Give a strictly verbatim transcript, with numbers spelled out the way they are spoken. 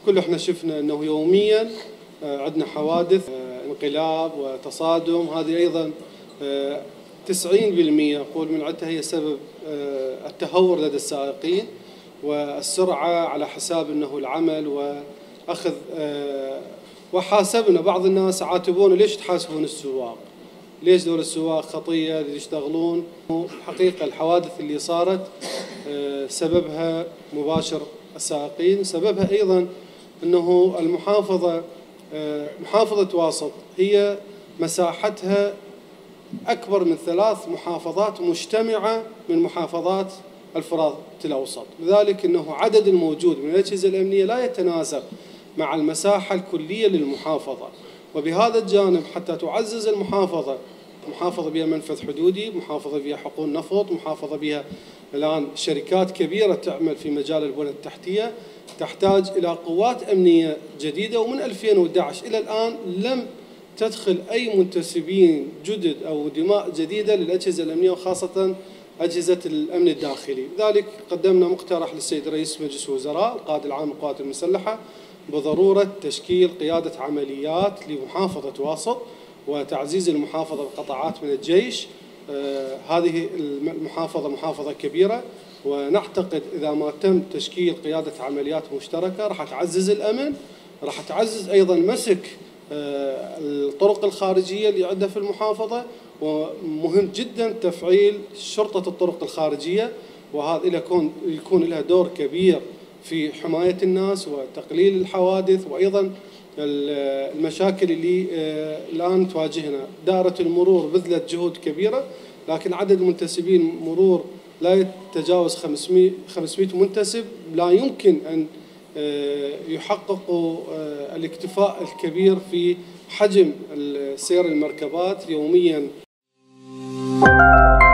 الكل احنا شفنا أنه يوميا عندنا حوادث انقلاب وتصادم. هذه أيضا تسعين بالمئة أقول من عدتها هي سبب التهور لدى السائقين والسرعة على حساب أنه العمل وأخذ. وحاسبنا بعض الناس عاتبونا ليش تحاسبون السواق؟ ليش دول السواق خطية اللي يشتغلون؟ حقيقة الحوادث اللي صارت سببها مباشر السائقين، سببها أيضا أنه المحافظة محافظة واسط هي مساحتها أكبر من ثلاث محافظات مجتمعة من محافظات الفرات الأوسط، لذلك أنه عدد الموجود من الأجهزة الأمنية لا يتناسب مع المساحة الكلية للمحافظة. وبهذا الجانب حتى تعزز المحافظة، محافظة بها منفذ حدودي، محافظة بها حقول نفط، محافظة بها الآن شركات كبيرة تعمل في مجال البنى التحتية، تحتاج إلى قوات أمنية جديدة. ومن ألفين وأحد عشر إلى الآن لم تدخل أي منتسبين جدد أو دماء جديدة للأجهزة الأمنية وخاصة أجهزة الأمن الداخلي. لذلك قدمنا مقترح للسيد رئيس مجلس الوزراء القائد العام للقوات المسلحة بضرورة تشكيل قيادة عمليات لمحافظة واسط وتعزيز المحافظة بقطاعات من الجيش. آه هذه المحافظة محافظة كبيرة، ونعتقد إذا ما تم تشكيل قيادة عمليات مشتركة راح تعزز الأمن، راح تعزز أيضا مسك آه الطرق الخارجية اللي عندها في المحافظة. ومهم جدا تفعيل شرطة الطرق الخارجية، وهذا يكون يكون لها دور كبير في حماية الناس وتقليل الحوادث وأيضا المشاكل اللي الآن تواجهنا. دائرة المرور بذلت جهود كبيرة، لكن عدد منتسبين مرور لا يتجاوز خمسمئة منتسب، لا يمكن أن يحققوا الاكتفاء الكبير في حجم سير المركبات يوميا.